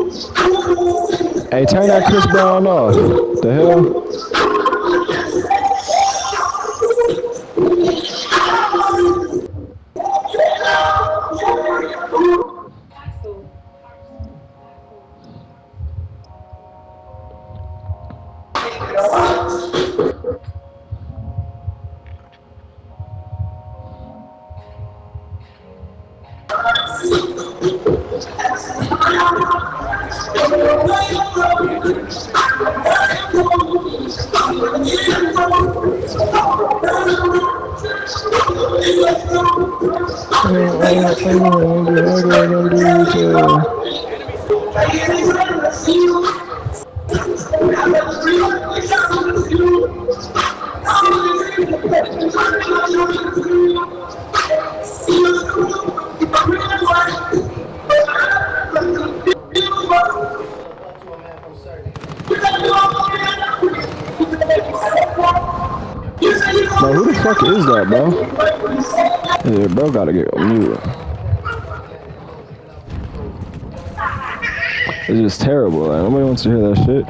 Hey, turn that Chris Brown off. The hell? Bro, who the fuck is that, bro? Yeah, bro, gotta get muted. It's just terrible. Like, nobody wants to hear that shit.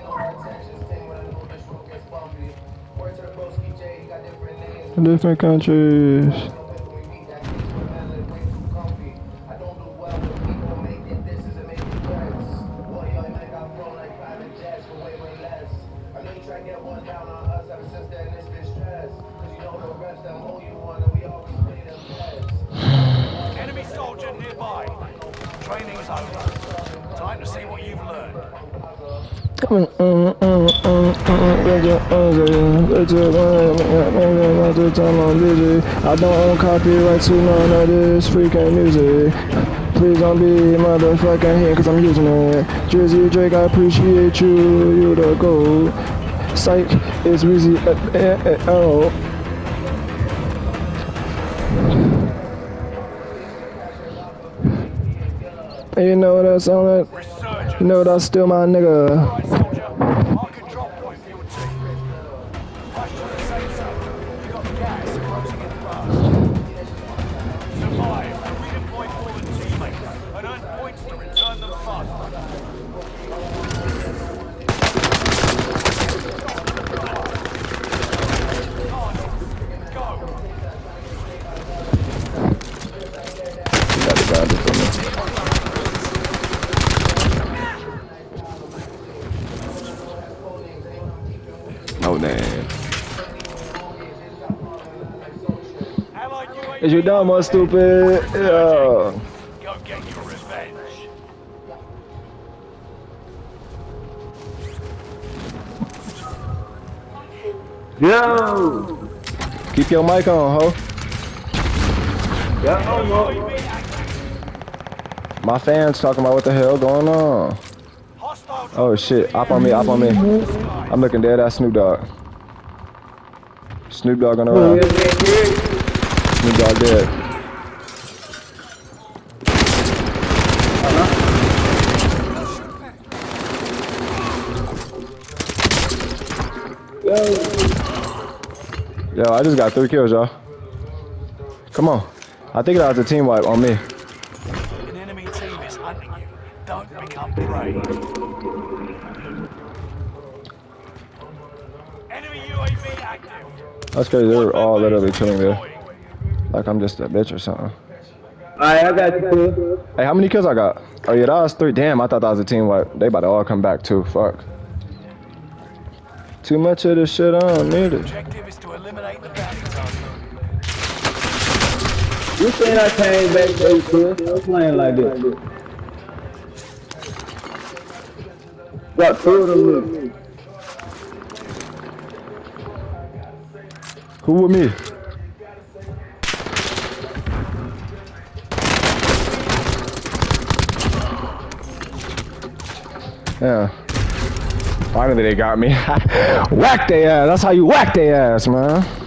Different countries. Enemy soldier nearby. Training's over. Time to see what you've learned. I don't own copyright to none of this freaking music. Please don't be motherfucking here cause I'm using it. Drizzy Drake, I appreciate you, you the gold. Psych, it's Weezy, oh. You know that's on it. You know that's still my nigga. Mark a drop point for your team. Rush to the safe zone. You got gas closing in fast. Survive, redeploy fallen teammates, and earn points to return them faster. Oh damn. Is you dumb or stupid? Yeah. Go get your revenge. Yo! Keep your mic on, ho. Yeah. My fans talking about what the hell going on. Oh shit, up on me, up on me. I'm looking dead at Snoop Dogg. Snoop Dogg on the run. Snoop Dogg dead. Yo, I just got 3 kills, y'all. Come on. I think that was a team wipe on me. An enemy team is hunting you. Don't become prey. Enemy UAV active. That's crazy. They were all literally chilling there. Like I'm just a bitch or something. Alright, I got you. Hey, how many kills I got? Oh yeah, that was 3. Damn, I thought that was a team wipe. They about to all come back too. Fuck. Too much of this shit, I don't need it. Objective is to eliminate the bounty target. You saying I came back to you, Chris? I'm playing like this. Got 2 of them. Who with me? Yeah. Finally they got me. Whack they ass. That's how you whack they ass, man.